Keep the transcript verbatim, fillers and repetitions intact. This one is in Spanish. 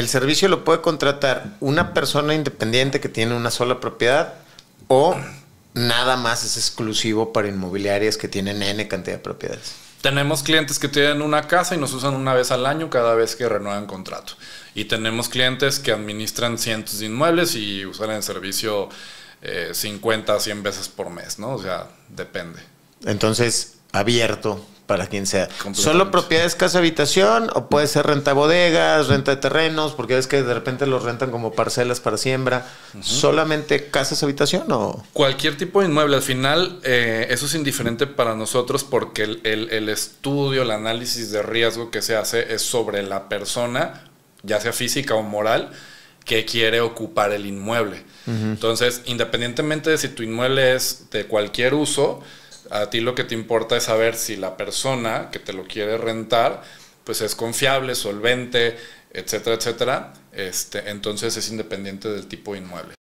¿el servicio lo puede contratar una persona independiente que tiene una sola propiedad o nada más es exclusivo para inmobiliarias que tienen N cantidad de propiedades? Tenemos clientes que tienen una casa y nos usan una vez al año cada vez que renuevan contrato. Y tenemos clientes que administran cientos de inmuebles y usan el servicio eh, cincuenta a cien veces por mes, ¿no? O sea, depende. Entonces, abierto para quien sea. ¿Solo propiedades casa-habitación o puede ser renta bodegas, renta de terrenos? Porque es que de repente los rentan como parcelas para siembra. Uh-huh. ¿Solamente casas-habitación o...? Cualquier tipo de inmueble. Al final, eh, eso es indiferente para nosotros porque el, el, el estudio, el análisis de riesgo que se hace es sobre la persona, ya sea física o moral, que quiere ocupar el inmueble. Uh-huh. Entonces, independientemente de si tu inmueble es de cualquier uso, a ti lo que te importa es saber si la persona que te lo quiere rentar pues es confiable, solvente, etcétera, etcétera. Este, entonces es independiente del tipo de inmueble.